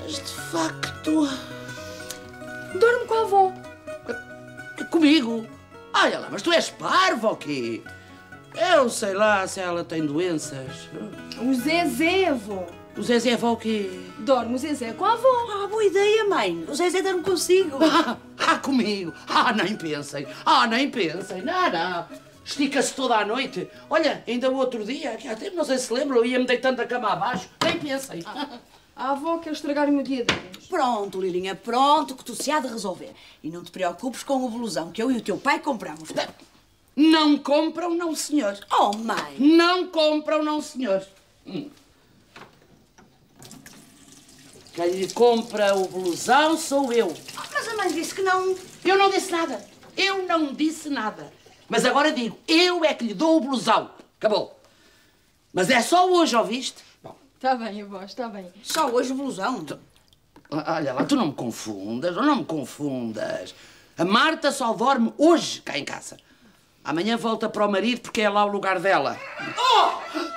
Mas, de facto... Dorme com a avó. Comigo? Olha lá, mas tu és parvo ou quê? Eu sei lá se ela tem doenças. O Zezé, avó. O Zezé vai o quê? Dorme o Zezé com a avó. Ah, boa ideia, mãe. O Zezé dorme consigo. Comigo. Nem pensem. Nem pensem. Não. Estica-se toda a noite. Olha, ainda o outro dia, aqui há tempo, não sei se lembram, eu ia-me deitando da cama abaixo. Nem pensem. A avó quer estragar o meu dia de hoje. Pronto, Lilinha, pronto, que tu se há de resolver. E não te preocupes com o blusão que eu e o teu pai compramos. Não compram, não, senhor. Oh, mãe. Não compram, não, senhor. Quem lhe compra o blusão sou eu. Mas a mãe disse que não... Eu não disse nada. Eu não disse nada. Mas agora digo, eu é que lhe dou o blusão. Acabou. Mas é só hoje, ouviste? Bom. Está bem, avó, está bem. Só hoje o blusão. Olha lá, tu não me confundas. A Marta só dorme hoje cá em casa. Amanhã volta para o marido porque é lá o lugar dela. Oh!